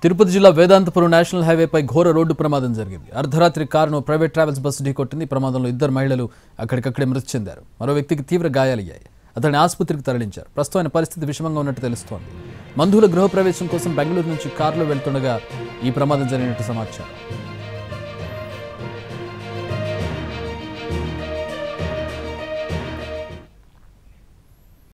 తిరుపతి జిల్లా వేదాంతపురం నేషనల్ హైవేపై ఘోర రోడ్డు ప్రమాదం జరిగింది. అర్ధరాత్రి కారును ప్రైవేట్ ట్రావెల్స్ బస్సు ఢీకొట్టింది. ప్రమాదంలో ఇద్దరు మహిళలు అక్కడికక్కడే మృతి చెందారు. మరో వ్యక్తికి తీవ్ర గాయాలయ్యాయి. అతన్ని ఆసుపత్రికి తరలించారు. ప్రస్తుతం ఆయన పరిస్థితి విషమంగా ఉన్నట్టు తెలుస్తోంది. బంధువుల గృహప్రవేశం కోసం బెంగళూరు నుంచి కారులో వెళ్తుండగా ఈ ప్రమాదం జరిగినట్టు సమాచారం.